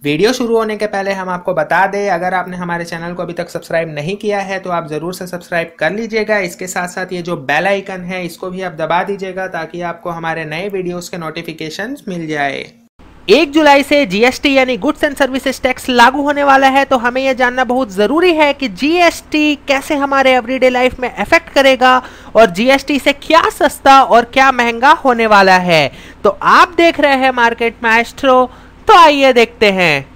Video शुरू होने के पहले हम आपको बता दें, अगर आपने हमारे चैनल को अभी तक सब्सक्राइब नहीं किया है तो आप ज़रूर से सब्सक्राइब कर लीजिएगा। इसके साथ साथ ये जो बेल आइकन है इसको भी आप दबा दीजिएगा ताकि आपको हमारे नए वीडियोस के नोटिफिकेशंस मिल जाए। 1 जुलाई से जीएसटी यानी गुड्स एंड सर्विसेज टैक्स लागू होने वाला है, तो हमें यह जानना बहुत ज़रूरी है कि जीएसटी कैसे हमारे एवरीडे लाइफ में अफेक्ट करेगा और जीएसटी से क्या सस्ता और क्या महंगा होने वाला है। तो आप देख रहे हैं मार्केट माएस्ट्रो, तो आइए देखते हैं।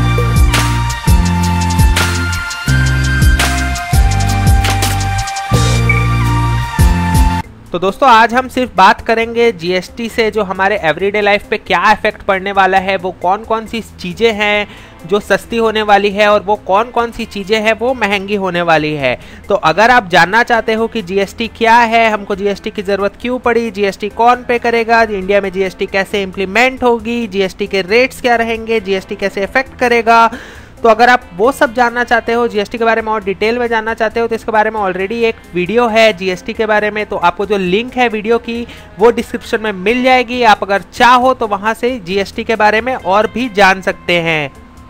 तो दोस्तों आज हम सिर्फ बात करेंगे जीएसटी से जो हमारे एवरीडे लाइफ पे क्या इफेक्ट पड़ने वाला है, वो कौन कौन सी चीज़ें हैं जो सस्ती होने वाली है और वो कौन कौन सी चीज़ें हैं वो महंगी होने वाली है। तो अगर आप जानना चाहते हो कि जीएसटी क्या है, हमको जीएसटी की ज़रूरत क्यों पड़ी, जीएसटी कौन पे करेगा, इंडिया में जीएसटी कैसे इम्प्लीमेंट होगी, जीएसटी के रेट्स क्या रहेंगे, जीएसटी कैसे इफेक्ट करेगा, तो अगर आप वो सब जानना चाहते हो, जीएसटी के बारे में और डिटेल में जानना चाहते हो, तो इसके बारे में ऑलरेडी एक वीडियो है जीएसटी के बारे में। तो आपको जो लिंक है वीडियो की वो डिस्क्रिप्शन में मिल जाएगी। आप अगर चाहो तो वहां से जीएसटी के बारे में और भी जान सकते हैं।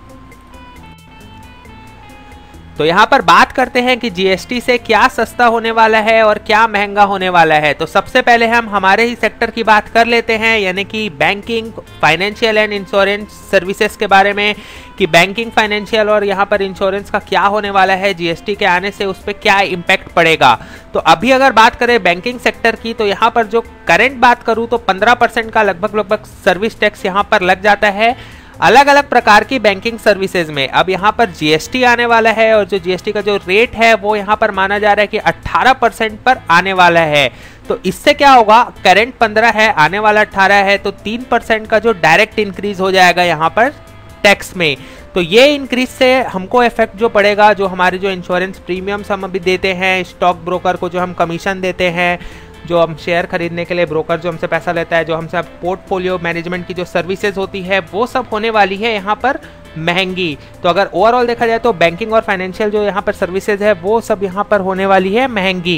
तो यहाँ पर बात करते हैं कि जीएसटी से क्या सस्ता होने वाला है और क्या महंगा होने वाला है। तो सबसे पहले हम हमारे ही सेक्टर की बात कर लेते हैं, यानी कि banking, financial and insurance services के बारे में, कि बैंकिंग, फाइनेंशियल और यहाँ पर इंश्योरेंस का क्या होने वाला है, जीएसटी के आने से उस पर क्या इम्पैक्ट पड़ेगा। तो अभी अगर बात करें बैंकिंग सेक्टर की, तो यहाँ पर जो करंट बात करूँ तो 15% का लगभग सर्विस टैक्स यहाँ पर लग जाता है अलग अलग प्रकार की बैंकिंग सर्विसेज में। अब यहाँ पर जीएसटी आने वाला है और जो जीएसटी का जो रेट है वो यहाँ पर माना जा रहा है कि 18% पर आने वाला है। तो इससे क्या होगा, करंट 15 है, आने वाला 18 है, तो 3% का जो डायरेक्ट इंक्रीज हो जाएगा यहाँ पर टैक्स में। तो ये इंक्रीज से हमको इफेक्ट जो पड़ेगा, जो हमारे जो इंश्योरेंस प्रीमियम्स हम अभी देते हैं, स्टॉक ब्रोकर को जो हम कमीशन देते हैं, जो हम शेयर खरीदने के लिए ब्रोकर जो हमसे पैसा लेता है, जो हमसे पोर्टफोलियो मैनेजमेंट की जो सर्विसेज होती है, वो सब होने वाली है यहाँ पर महंगी। तो अगर ओवरऑल देखा जाए तो बैंकिंग और फाइनेंशियल जो यहाँ पर सर्विसेज है वो सब यहाँ पर होने वाली है महंगी।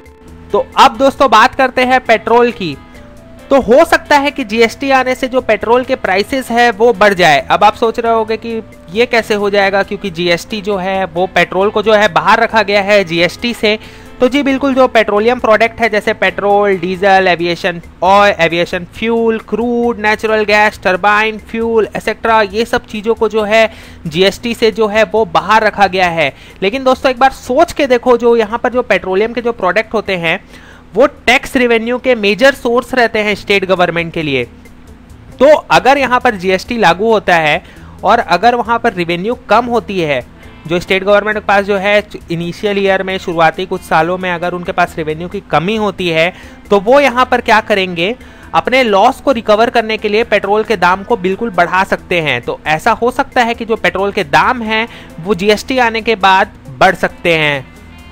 तो अब दोस्तों बात करते हैं पेट्रोल की। तो हो सकता है कि जीएसटी आने से जो पेट्रोल के प्राइसेस है वो बढ़ जाए। अब आप सोच रहे होंगे कि ये कैसे हो जाएगा, क्योंकि जीएसटी जो है वो पेट्रोल को जो है बाहर रखा गया है जीएसटी से। तो जी बिल्कुल, जो पेट्रोलियम प्रोडक्ट है जैसे petrol, diesel, aviation oil, aviation fuel, crude, natural gas, turbine fuel etcetera, ये सब चीज़ों को जो है जीएसटी से जो है वो बाहर रखा गया है। लेकिन दोस्तों एक बार सोच के देखो, जो यहाँ पर जो पेट्रोलियम के जो प्रोडक्ट होते हैं वो टैक्स रेवेन्यू के मेजर सोर्स रहते हैं स्टेट गवर्नमेंट के लिए। तो अगर यहाँ पर जीएसटी लागू होता है और अगर वहाँ पर रेवेन्यू कम होती है, जो स्टेट गवर्नमेंट के पास जो है इनिशियल ईयर में, शुरुआती कुछ सालों में अगर उनके पास रेवेन्यू की कमी होती है, तो वो यहाँ पर क्या करेंगे, अपने लॉस को रिकवर करने के लिए पेट्रोल के दाम को बिल्कुल बढ़ा सकते हैं। तो ऐसा हो सकता है कि जो पेट्रोल के दाम हैं वो जीएसटी आने के बाद बढ़ सकते हैं।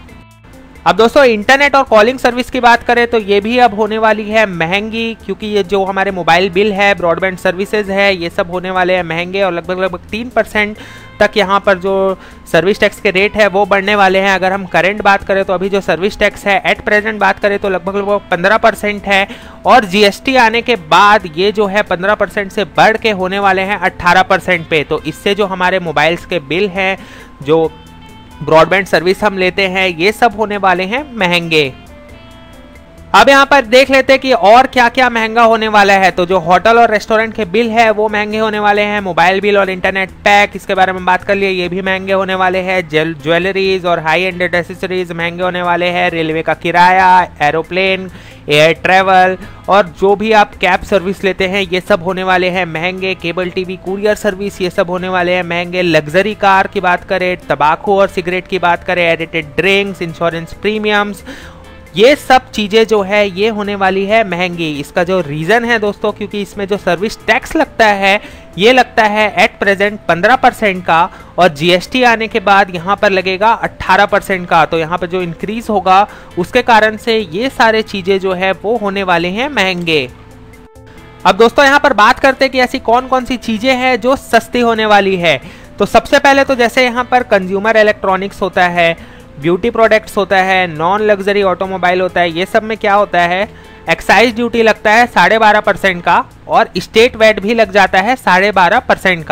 अब दोस्तों इंटरनेट और कॉलिंग सर्विस की बात करें तो ये भी अब होने वाली है महंगी, क्योंकि ये जो हमारे मोबाइल बिल है, ब्रॉडबैंड सर्विसेज है, ये सब होने वाले हैं महंगे और लगभग 3% तक यहाँ पर जो सर्विस टैक्स के रेट है वो बढ़ने वाले हैं। अगर हम करंट बात करें तो अभी जो सर्विस टैक्स है एट प्रेजेंट बात करें तो लगभग 15% है, और जीएसटी आने के बाद ये जो है 15% से बढ़ के होने वाले हैं 18% पे। तो इससे जो हमारे मोबाइल्स के बिल हैं, जो ब्रॉडबैंड सर्विस हम लेते हैं, ये सब होने वाले हैं महंगे। अब यहाँ पर देख लेते हैं कि और क्या क्या महंगा होने वाला है। तो जो होटल और रेस्टोरेंट के बिल है वो महंगे होने वाले हैं, मोबाइल बिल और इंटरनेट पैक, इसके बारे में बात कर लिए, ये भी महंगे होने वाले हैं, ज्वेलरीज और हाई एंड एसेसरीज महंगे होने वाले हैं, रेलवे का किराया, एरोप्लेन, एयर ट्रैवल और जो भी आप कैब सर्विस लेते हैं ये सब होने वाले हैं महंगे, केबल टीवी, कुरियर सर्विस, ये सब होने वाले हैं महंगे, लग्जरी कार की बात करें, तंबाकू और सिगरेट की बात करें, एडिटेड ड्रिंक्स, इंश्योरेंस प्रीमियम्स, ये सब चीज़ें जो है ये होने वाली है महंगी। इसका जो रीज़न है दोस्तों, क्योंकि इसमें जो सर्विस टैक्स लगता है ये लगता है एट प्रेजेंट 15% का, और जीएसटी आने के बाद यहाँ पर लगेगा 18% का। तो यहाँ पर जो इंक्रीज होगा उसके कारण से ये सारे चीज़ें जो है वो होने वाले हैं महंगे। अब दोस्तों यहाँ पर बात करते हैं कि ऐसी कौन कौन सी चीज़ें हैं जो सस्ती होने वाली है। तो सबसे पहले तो जैसे यहाँ पर कंज्यूमर इलेक्ट्रॉनिक्स होता है, ब्यूटी प्रोडक्ट्स होता है, नॉन लग्जरी ऑटोमोबाइल होता है, ये सब में क्या होता है, एक्साइज ड्यूटी लगता है 12.5% का, और स्टेट वैट भी लग जाता है 12.5% का।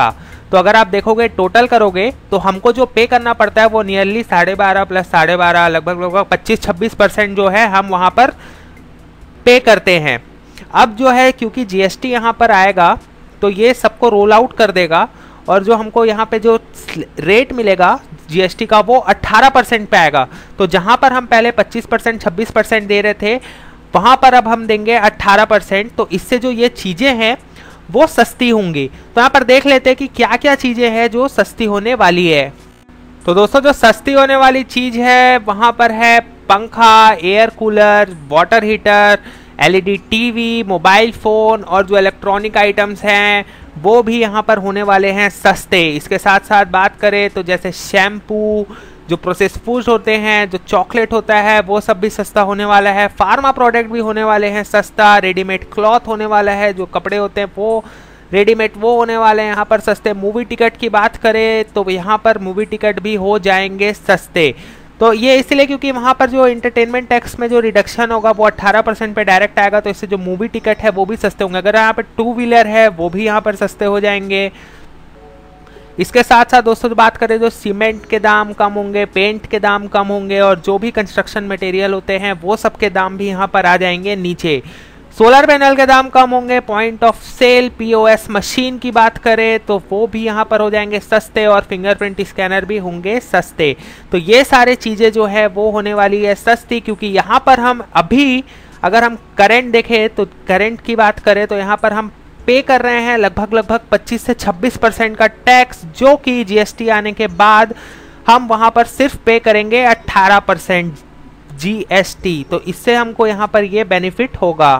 तो अगर आप देखोगे टोटल करोगे तो हमको जो पे करना पड़ता है वो नियरली 12.5 प्लस 12.5 लगभग 25-26% जो है हम वहाँ पर पे करते हैं। अब जो है क्योंकि जीएसटी यहाँ पर आएगा तो ये सबको रोल आउट कर देगा और जो हमको यहाँ पे जो रेट मिलेगा जीएसटी का वो 18% पे आएगा। तो जहाँ पर हम पहले 25% 26% दे रहे थे वहाँ पर अब हम देंगे 18%। तो इससे जो ये चीज़ें हैं वो सस्ती होंगी। तो यहाँ पर देख लेते हैं कि क्या क्या चीज़ें हैं जो सस्ती होने वाली है। तो दोस्तों जो सस्ती होने वाली चीज़ है वहाँ पर है पंखा, air cooler, water heater, LED TV, mobile phone और जो इलेक्ट्रॉनिक आइटम्स हैं वो भी यहाँ पर होने वाले हैं सस्ते। इसके साथ साथ बात करें तो जैसे शैम्पू, जो प्रोसेस फूड्स होते हैं, जो चॉकलेट होता है वो सब भी सस्ता होने वाला है। फार्मा प्रोडक्ट भी होने वाले हैं सस्ता। रेडीमेड क्लॉथ होने वाला है, जो कपड़े होते हैं वो रेडीमेड वो होने वाले हैं यहाँ पर सस्ते। मूवी टिकट की बात करें तो यहाँ पर मूवी टिकट भी हो जाएंगे सस्ते। तो ये इसलिए क्योंकि वहाँ पर जो इंटरटेनमेंट टैक्स में जो रिडक्शन होगा वो 18% पे डायरेक्ट आएगा। तो इससे जो मूवी टिकट है वो भी सस्ते होंगे। अगर यहाँ पर 2 व्हीलर है वो भी यहाँ पर सस्ते हो जाएंगे। इसके साथ साथ दोस्तों बात करें जो सीमेंट के दाम कम होंगे, पेंट के दाम कम होंगे और जो भी कंस्ट्रक्शन मटेरियल होते हैं वो सब के दाम भी यहाँ पर आ जाएंगे नीचे। सोलर पैनल के दाम कम होंगे। Point of sale POS machine की बात करें तो वो भी यहाँ पर हो जाएंगे सस्ते और फिंगरप्रिंट स्कैनर भी होंगे सस्ते। तो ये सारे चीज़ें जो है वो होने वाली है सस्ती, क्योंकि यहाँ पर हम अभी अगर हम करंट देखें तो करंट की बात करें तो यहाँ पर हम पे कर रहे हैं लगभग 25 से 26% का टैक्स, जो कि जीएसटी आने के बाद हम वहाँ पर सिर्फ पे करेंगे 18% जीएसटी। तो इससे हमको यहाँ पर ये बेनिफिट होगा।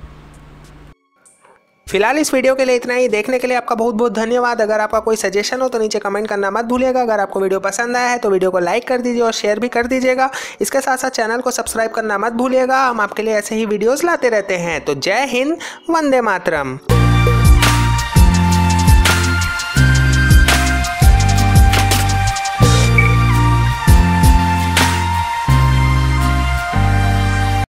फिलहाल इस वीडियो के लिए इतना ही। देखने के लिए आपका बहुत बहुत धन्यवाद। अगर आपका कोई सजेशन हो तो नीचे कमेंट करना मत भूलिएगा। अगर आपको वीडियो पसंद आया है तो वीडियो को लाइक कर दीजिए और शेयर भी कर दीजिएगा। इसके साथ साथ चैनल को सब्सक्राइब करना मत भूलिएगा। हम आपके लिए ऐसे ही वीडियोस लाते रहते हैं। तो जय हिंद, वंदे मातरम।